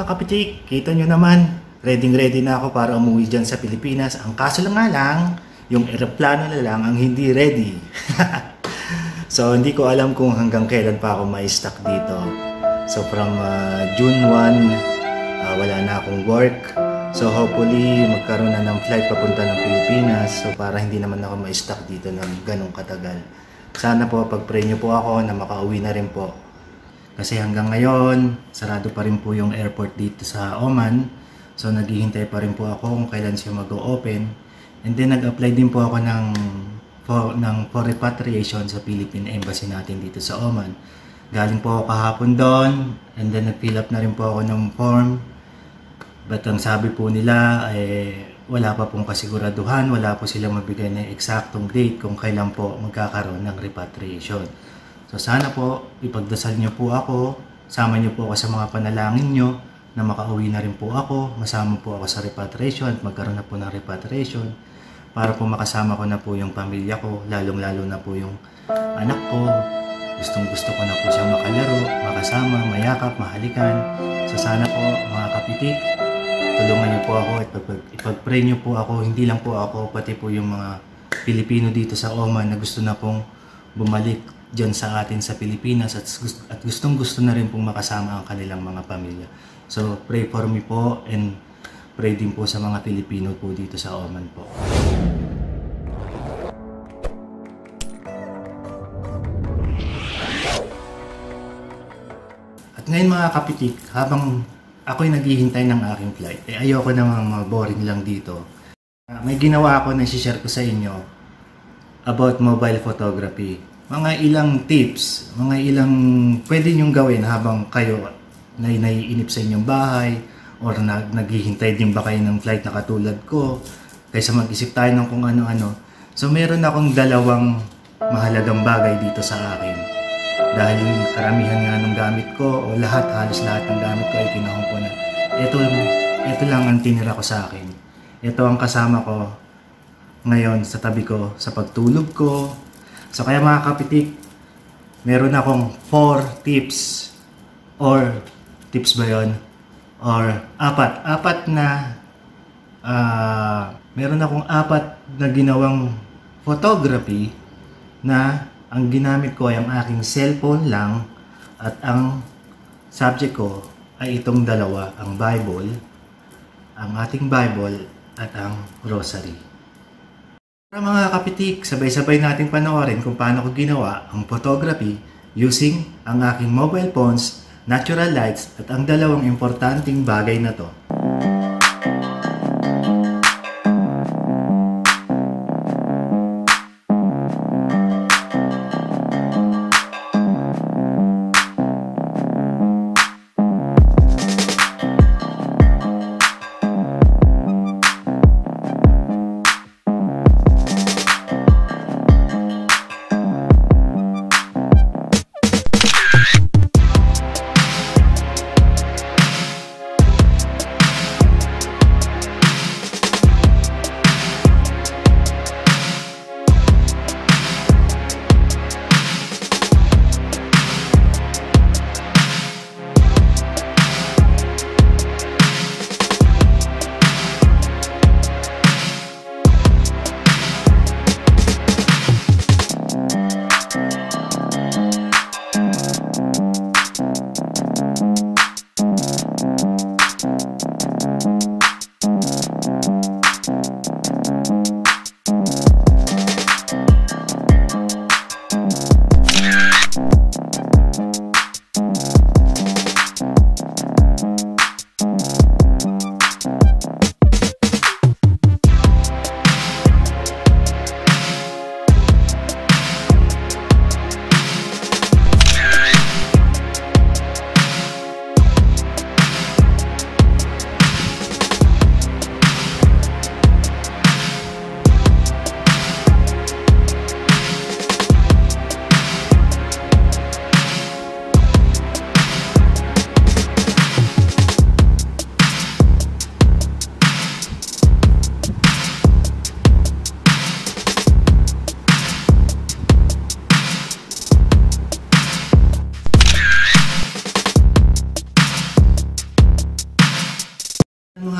mga kapitik, kita nyo naman, ready na ako para umuwi dyan sa Pilipinas. Ang kaso lang nga lang, yung eroplano na lang ang hindi ready. So hindi ko alam kung hanggang kailan pa ako ma-stuck dito. So from June 1, wala na akong work. So hopefully magkaroon na ng flight papunta ng Pilipinas. So para hindi naman ako ma-stuck dito ng ganong katagal. Sana po pag-pray nyo po ako na makauwi na rin po. Kasi hanggang ngayon, sarado pa rin po yung airport dito sa Oman. So naghihintay pa rin po ako kung kailan siya mag-o-open. And then nag-apply din po ako for repatriation sa Philippine Embassy natin dito sa Oman. Galing po ako kahapon doon. And then nag-fill up na rin po ako ng form. But ang sabi po nila, wala pa pong kasiguraduhan. Wala po silang mabigay na eksaktong date kung kailan po magkakaroon ng repatriation. So sana po, ipagdasal nyo po ako, sama nyo po ako sa mga panalangin nyo na makauwi na rin po ako, masama po ako sa repatriation at magkaroon na po ng repatriation para po makasama ko na po yung pamilya ko, lalong-lalo na po yung anak ko. Gustong-gusto ko na po siyang makalaro, makasama, mayakap, mahalikan. So sana po mga kapitik, tulungan nyo po ako at ipag-pray nyo po ako, hindi lang po ako, pati po yung mga Pilipino dito sa Oman na gusto na pong bumalik dyan sa atin sa Pilipinas at gustong-gusto na rin pong makasama ang kanilang mga pamilya. So pray for me po and pray din po sa mga Pilipino po dito sa Oman po. At ngayon mga kapitik, habang ako'y naghihintay ng aking flight, ayoko namang boring lang dito. May ginawa ako na i-share ko sa inyo about mobile photography. Mga ilang tips, mga ilang pwede nyong gawin habang kayo naiinip sa inyong bahay or naghihintay din ba kayo ng flight na katulad ko kaysa mag-isip tayo ng kung ano-ano. So meron akong dalawang mahalagang bagay dito sa akin. Dahil yung karamihan nga ng gamit ko o halos lahat ng gamit ko ay kinahamponan. Ito lang ang tinira ko sa akin. Ito ang kasama ko ngayon sa tabi ko sa pagtulog ko. So kaya mga kapitik, meron akong 4 tips or tips ba yun? Or apat na meron akong 4 na ginawang photography na ang ginamit ko ay ang aking cellphone lang at ang subject ko ay itong dalawa, ang Bible, ang ating Bible at ang Rosary. Para mga kapitik, sabay-sabay natin panoorin kung paano ko ginawa ang photography using ang aking mobile phones, natural lights at ang dalawang importanteng bagay na to.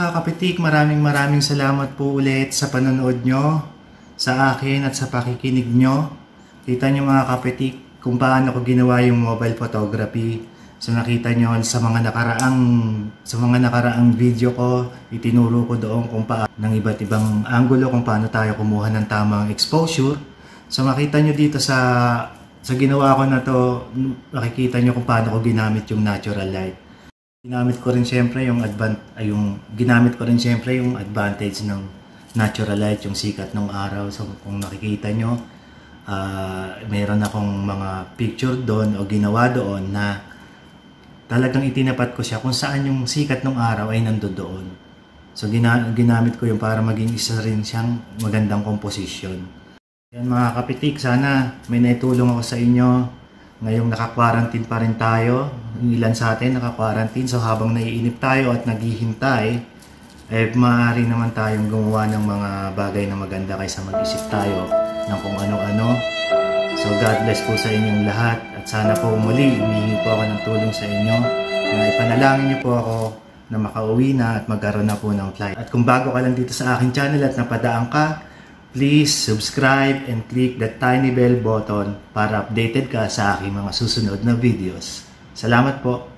mga kapitik, maraming salamat po ulit sa panonood nyo sa akin at sa pakikinig nyo. Kita nyo mga kapitik kung paano ko ginawa yung mobile photography. So nakita nyo sa mga nakaraang video ko, itinuro ko doon kung paano ng iba't ibang angulo, kung paano tayo kumuha ng tamang exposure. So makita nyo dito sa ginawa ko na to, makikita nyo kung paano ko ginamit yung natural light. Ginamit ko rin syempre yung advantage ng natural light, yung sikat ng araw. So kung nakikita nyo, mayroon akong mga picture doon o ginawa doon na talagang itinapat ko siya kung saan yung sikat ng araw ay nandoon. So ginamit ko yung para maging isa rin siyang magandang komposisyon. Yan mga kapitik, sana may naitulong ako sa inyo. Ngayong naka-quarantine pa rin tayo, yung ilan sa atin naka-quarantine, so habang naiinip tayo at naghihintay, maaari naman tayong gumawa ng mga bagay na maganda kaysa mag-isip tayo ng kung ano-ano. So God bless po sa inyong lahat at sana po muli humihingi po ako ng tulong sa inyo na ipanalangin niyo po ako na makauwi na at magkaroon na po ng flight. At kung bago ka lang dito sa aking channel at napadaan ka, please subscribe and click the tiny bell button para updated ka sa aking mga susunod na videos. Salamat po!